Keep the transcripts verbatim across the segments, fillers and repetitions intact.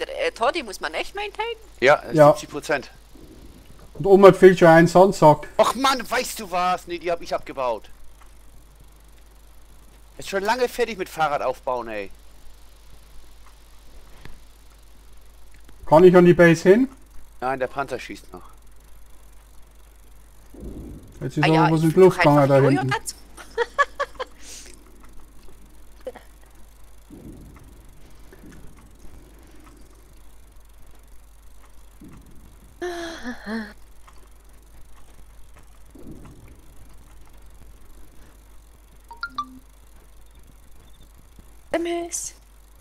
Der äh, Toddy muss man echt maintainen? Ja, Ja. siebzig Prozent. Und oben hat fehlt schon ein Sandsack. Och Mann, weißt du was? Nee, die hab ich abgebaut. Ist schon lange fertig mit Fahrrad aufbauen, ey. Kann ich an die Base hin? Nein, der Panzer schießt noch. Jetzt ist Ah aber ja, was ich im füg doch Luftganger einfach da Jojo hinten. dazu. Demüs.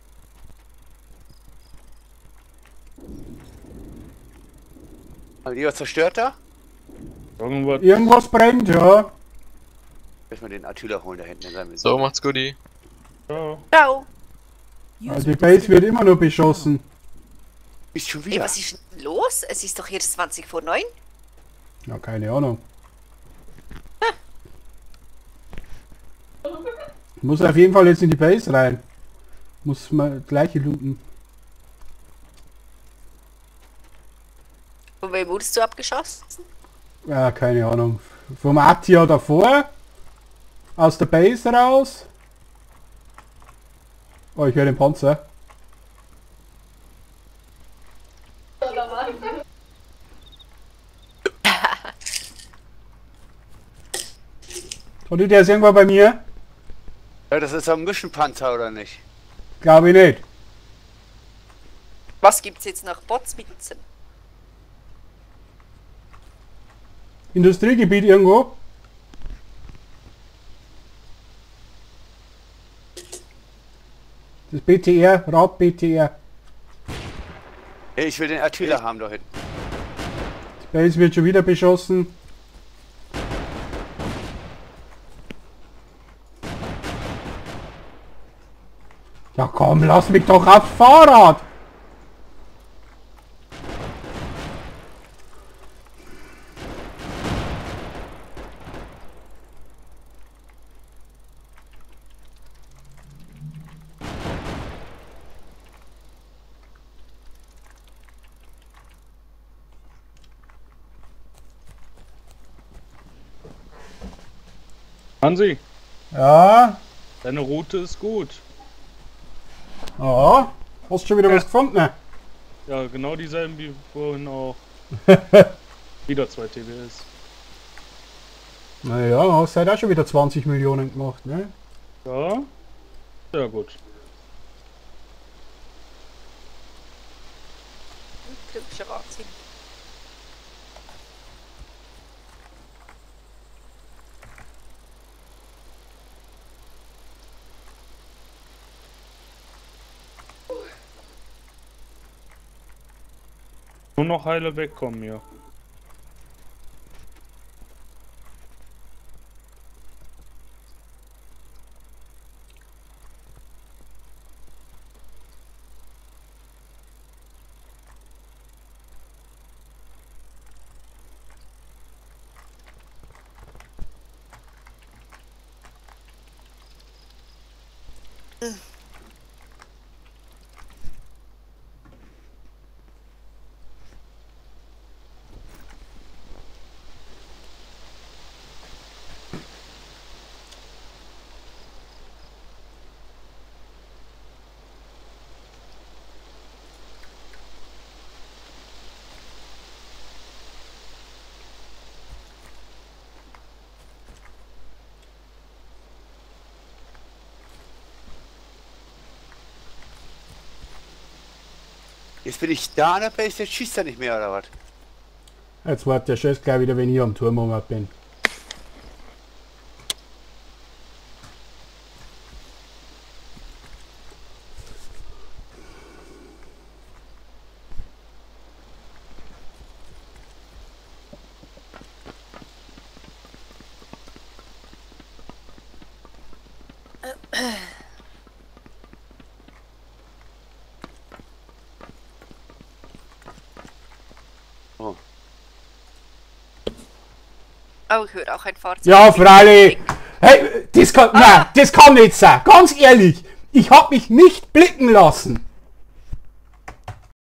Haben die was zerstört da? Irgendwas. Irgendwas brennt, ja. Müssen wir den Attila holen da hinten in seinem So, macht's gut. Ja. Ciao. Also die Base wird immer nur beschossen. Ist schon Ey, wieder. was ist denn los? Es ist doch jetzt zwanzig vor neun. Ja, keine Ahnung. Muss auf jeden Fall jetzt in die Base rein. Muss man gleiche looten. Von wem wurdest du abgeschossen? Ja, keine Ahnung. Vom Atia davor. Aus der Base raus. Oh, ich höre den Panzer. Und der ist irgendwo bei mir? Ja, das ist ein Mischenpanzer, oder nicht? Glaube ich nicht. Was gibt's jetzt nach Botsmitzen? Industriegebiet irgendwo? Das B T R, Rad B T R. Hey, ich will den Attila haben da hinten. Die Base wird schon wieder beschossen. Ja komm, lass mich doch aufs Fahrrad! Hansi, Ja, deine Route ist gut. ja, hast schon wieder was gefunden? Ja, genau dieselben wie vorhin auch. Wieder zwei T B S. Naja, hast halt auch schon wieder zwanzig Millionen gemacht, ne? Ja, sehr gut. Glücklicher Wahnsinn. Nur noch heile wegkommen hier. Jetzt bin ich da an der Base, jetzt schießt er nicht mehr, oder was? Jetzt wartet der Chef gleich wieder, wenn ich am Turm bin. Oh. Oh, ich höre auch ein Fahrzeug. Ja, freilich! Hey, das kann, nein, das kann nicht sein! Ganz ehrlich! Ich hab mich nicht blicken lassen!